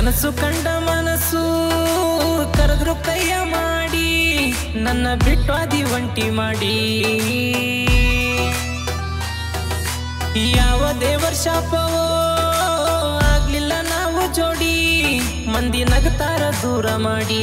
ಕನಸು ಕಂಡ ಮನಸ್ಸು ಕರೆದ್ರು ಕೈಯ ಮಾಡಿ ನನ್ನ ಬಿಟ್ಟು ಅದಿ ಒಂಟಿ ಮಾಡಿ ಯಾವ ದೇವರ ಶಾಪವೋ ಆಗ್ಲಿಲ್ಲ ನಾವು ಜೋಡಿ ಮಂದಿ ನಗತಾರ ದೂರ ಮಾಡಿ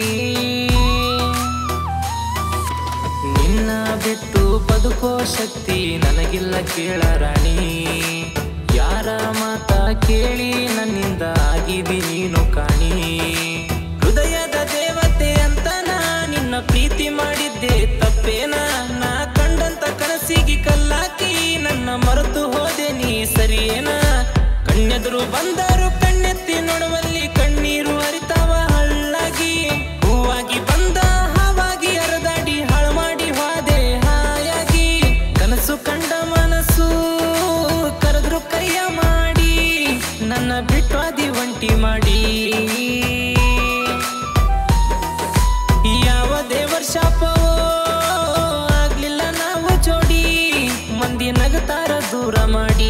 ನಿನ್ನ ಬಿಟ್ಟು ಬದುಕೋ ಶಕ್ತಿ ನನಗಿಲ್ಲ ಕೇಳ ರಾಣಿ ಯಾರ ಮಾತ ಕೇಳಿ ನನ್ನಿಂದ ಆಗಿದಿ ನೀನು ಕಾಣಿ ಹೃದಯದ ದೇವತೆ ಅಂತ ನಾ ನಿನ್ನ ಪ್ರೀತಿ ಮಾಡಿದ್ದೆ ತಪ್ಪೇನ ನಾ ಕಂಡಂತ ಕನಸಿಗೆ ಕಲ್ಲಾಕಿ ನನ್ನ ಮರೆತು ಹೋದೆ ನೀ ಸರಿಯೇನ ಕಣ್ಣೆದುರು ಬಂದರು ಕಣ್ಣೆತ್ತಿ ನೋಡುವಲ್ಲಿ ಕಣ್ಣೀರು ಹರಿತಾವ ಹಳ್ಳಾಗಿ ಹೂವಾಗಿ ಬಂದ ಹಾವಾಗಿ ಹರಿದಾಡಿ ಹಾಳು ಮಾಡಿ ಹೋದೆ ಹಾಯಾಗಿ ಕನಸು ಕಂಡ ಮನಸ್ಸು ಕರೆದ್ರು ಕೈಯ ಮಾಡಿ ನನ್ನ ಬಿಟ್ಟು ಅದಿ ಒಂಟಿ ಮಾಡಿ ಯಾವ ದೇವರ ಶಾಪವೋ ಆಗ್ಲಿಲ್ಲ ನಾವು ಜೋಡಿ ಮಂದಿ ನಗತಾರ ದೂರ ಮಾಡಿ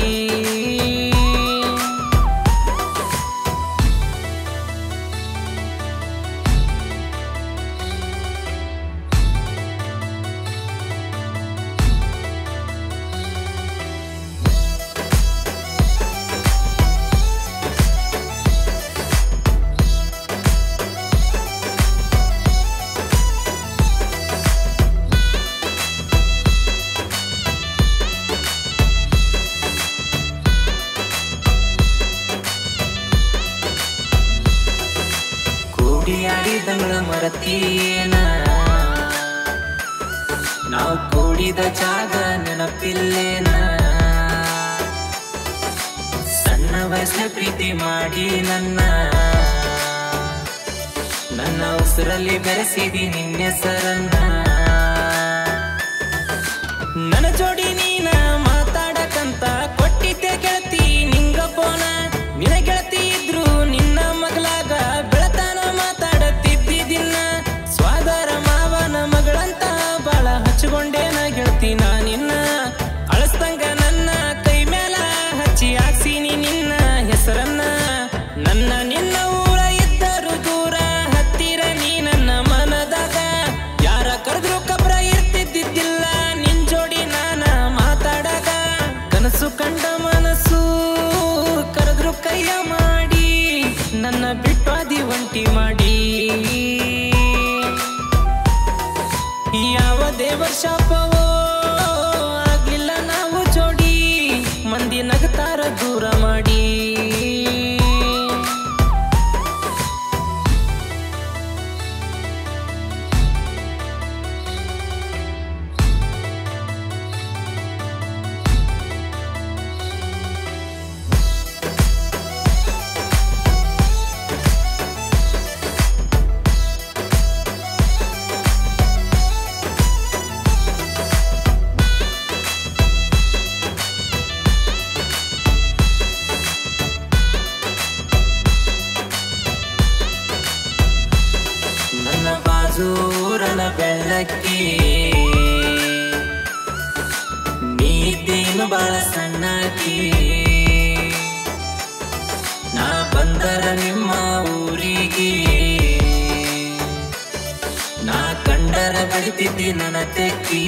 ಕೂಡಿಯಾಡಿದಂಗಳ ಮರತೀನ ನಾವು ಕೂಡಿದ ಜಾಗ ನೆನಪಿಲ್ಲೇನ ಸಣ್ಣ ವಯಸ್ಸಿನ ಪ್ರೀತಿ ಮಾಡಿ ನನ್ನ ಉಸಿರಲ್ಲಿ ಬೆರೆಸಿದಿ ನಿನ್ನೆಸರನ್ನ ನನ್ನ ಜೋಡಿ ನೀನ ಮಾತಾಡಕಂತ ಕೊಟ್ಟಿದ್ದೆ ಗೆಳತಿ ನಿಂಗ ಫೋನ ನಿನ ಗೆಳತಿ ಇದ್ರು ನಿನ್ನ ಮಗಳಾಗ ಬೆಳತಾನ ಮಾತಾಡತಿದ್ದಿದ್ದಿನ್ನ ಸ್ವಾದರ ಮಾವನ ಮಗಳಂತ ಬಾಳ ಹಚ್ಚಿಕೊಂಡೇನ ಗೆಳತಿ ನಾ ನಿನ್ನ ಅಳಸ್ತಂಗ ನನ್ನ ಕೈ ಮೇಲ ಹಚ್ಚಿ ಹಾಕ್ಸಿನಿ ನಿನ್ನ ಹೆಸರನ್ನ ನನ್ನ ನಿನ್ನ ಊರ ಇದ್ದರು ದೂರ ಹತ್ತಿರ ನೀ ನನ್ನ ಮನದಾಗ ಯಾರ ಕರೆದ್ರು ಕಬ್ರ ಇರ್ತಿದ್ದಿದ್ದಿಲ್ಲ ನಿನ್ ಜೋಡಿ ನಾನ ಮಾತಾಡಾಗ ಕನಸು ಕಂಡ ಮನಸ್ಸು ಕರೆದ್ರು ಕೈಯ ಮಾಡಿ ನನ್ನ ಬಿಟ್ಟು ಅದಿ ಒಂಟಿ ಮಾಡಿ ಯಾವ ದೇವರ ಶಾಪವೋ ಆಗ್ಲಿಲ್ಲ ನಾವು ಜೋಡಿ ಮಂದಿ ನಗತಾರ ದೂರ ಮಾಡಿ ಬಾಜೂರನ ಬೆಳ್ಳಕ್ಕಿ ನೀದೇನು ಬಾಳ ಸಣ್ಣಕ್ಕಿ ನಾ ಬಂದರ ನಿಮ್ಮ ಊರಿಗೆ ನಾ ಕಂಡರ ಬಡಿತಿದ್ದಿ ನನ್ನ ತೆಕ್ಕಿ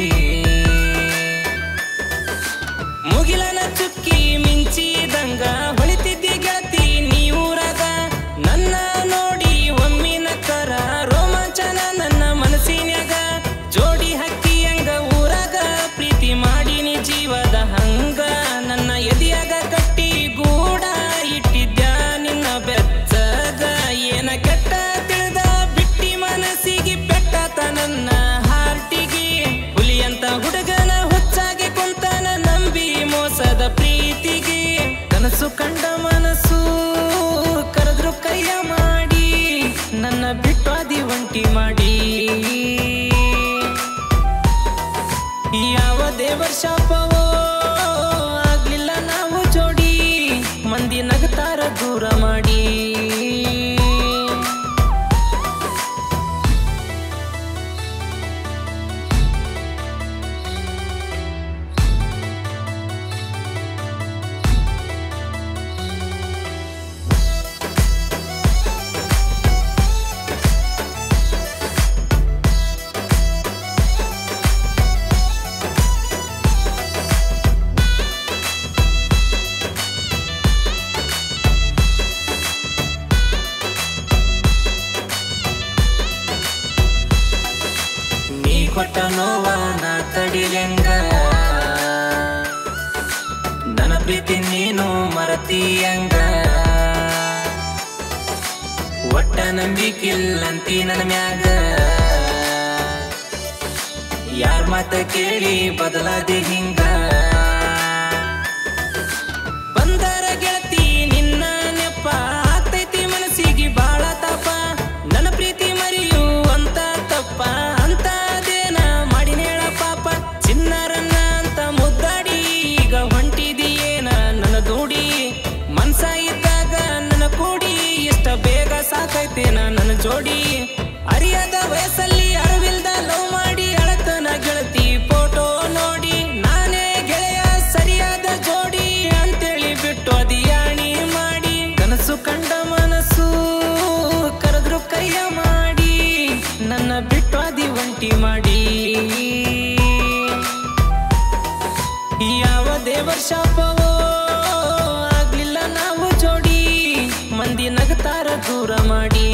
ಮುಗಿಲನ ಚುಕ್ಕಿ ಮಿಂಚಿದಂಗ ಹೊಳಿತಿದ್ದಿ ಗೆಳತಿ ನೀ ಊರಾಗ ನನ್ನ ನೋಡಿ ಒಮ್ಮಿನ ಕರ ರೋಮಾಂಚನ ನನ್ನ ಮನಸ್ಸಿನ್ಯಾಗ ಜೋಡಿ ಹಕ್ಕಿಯಂಗ ಊರಾಗ ಪ್ರೀತಿ ಮಾಡಿನಿ ಜೀವದ ಹಂಗ ನನ್ನ ಎದಿಯಾಗ ಕಟ್ಟಿ ಗೂಡ ಇಟ್ಟಿದ್ಯ ನಿನ್ನ ಬೆಚ್ಚಗ ಏನ ಕೆಟ್ಟ ತಿಳಿದ ಬಿಟ್ಟಿ ಮನಸ್ಸಿಗೆ ಪೆಟ್ಟಾತ ನನ್ನ ಹಾರ್ಟಿಗೆ ಹುಲಿಯಂತ ಹುಡುಗನ ಹುಚ್ಚಾಗಿ ಕುಂತನ ನಂಬಿ ಮೋಸದ ಪ್ರೀತಿಗೆ ಕನಸು ಕಂಡ ಹೆಂಗ ನನ್ನ ಪ್ರೀತಿ ನೀನು ಮರತಿಯಂಗ ಒಟ್ಟ ನಂಬಿಕಿಲ್ಲಂತಿ ನನ್ನ ಮ್ಯಾಗ ಯಾರ್ ಮಾತ ಕೇಳಿ ಬದಲಾದಿ ಹಿಂಗ ಬಂದರ ಗೆಳತಿ ನಿನ್ನ ನೆಪ ಆಗ್ತೈತಿ ಮನಸ್ಸಿಗೆ ಬಾಳ ತಾಪ ನನ್ನ ಪ್ರೀತಿ ಮರಿಯು ಅಂತ ತಪ್ಪ ಅಂತದೇನ ಮಾಡಿ ನೇಳ ಪಾಪ ಚಿನ್ನರನ್ನ ಅಂತ ಮುದ್ದಾಡಿ ಈಗ ಹೊಂಟಿದೀಯೇನ ನನ್ನ ದೂಡಿ ಮನ್ಸ ಇದ್ದಾಗ ನನ್ನ ಕೂಡಿ ಎಷ್ಟ ಬೇಗ ಸಾಕೈತೇನ ನನ್ನ ಜೋಡಿ ಅರಿಯದ ವಯಸ್ಸಲ್ಲಿ ಅರಿವಿಲ್ದ ಲವ್ ಮಾಡಿ ಅಳತನ ಗೆಳತಿ ಫೋಟೋ ನೋಡಿ ನಾನೇ ಗೆಳೆಯ ಸರಿಯಾದ ಜೋಡಿ ಅಂತೇಳಿ ಬಿಟ್ಟು ಅದಿಯಾಣಿ ಮಾಡಿ ಕನಸು ಕಂಡ ಮನಸ್ಸು ಕರೆದ್ರು ಕೈಯ ಮಾಡಿ ನನ್ನ ಬಿಟ್ಟು ಅದಿ ಒಂಟಿ ಮಾಡಿ ಯಾವುದೇ ವರ್ಷ ಶಾಪವೋ ಆಗ್ಲಿಲ್ಲ ನಾವು ಜೋಡಿ ಮಂದಿ ನಗತಾರ ದೂರ ಮಾಡಿ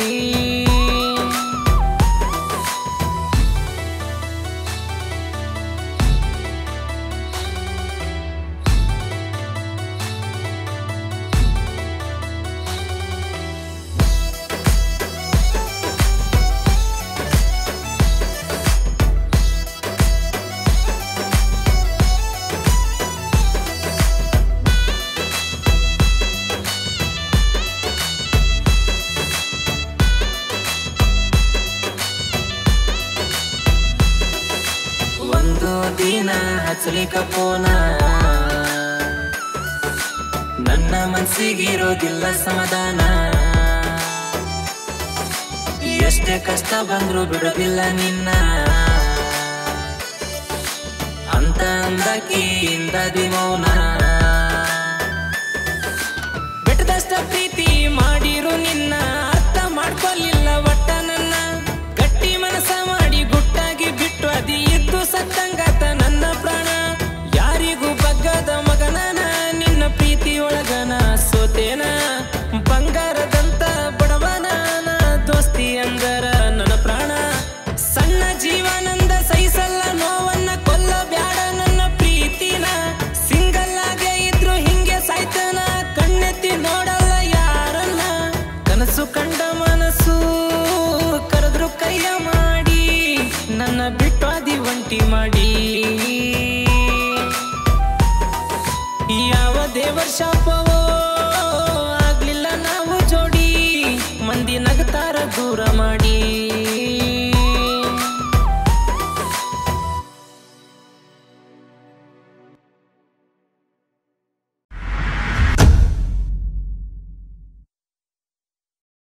ಒಂದು ದಿನ ಹಚ್ಚಲಿಕ ಫೋನ ನನ್ನ ಮನ್ಸಿಗಿರೋದಿಲ್ಲ ಸಮಾಧಾನ ಎಷ್ಟೇ ಕಷ್ಟ ಬಂದ್ರು ಬಿಡೋದಿಲ್ಲ ನಿನ್ನ ಅಂತ ಅಂದಕಿಂದದಿ ಮೌನ ಬೆಟ್ಟದಷ್ಟ ಪ್ರೀತಿ ಮಾಡಿರು ನಿನ್ನ ಅರ್ಥ ಮಾಡ್ಕೊಲಿಲ್ಲ ಒಟ್ಟ ನನ್ನ ಗಟ್ಟಿ ಮನಸ ಮಾಡಿ ಗುಟ್ಟಾಗಿ ಬಿಟ್ಟು ಅದಿ ಇದ್ದು ಸತ್ತಂಗಾತ ನನ್ನ ಪ್ರಾಣ ಯಾರಿಗೂ ಬಗ್ಗದ ಮಗನ ನಿನ್ನ ಪ್ರೀತಿ ಒಳಗನ ಸೋತೇನ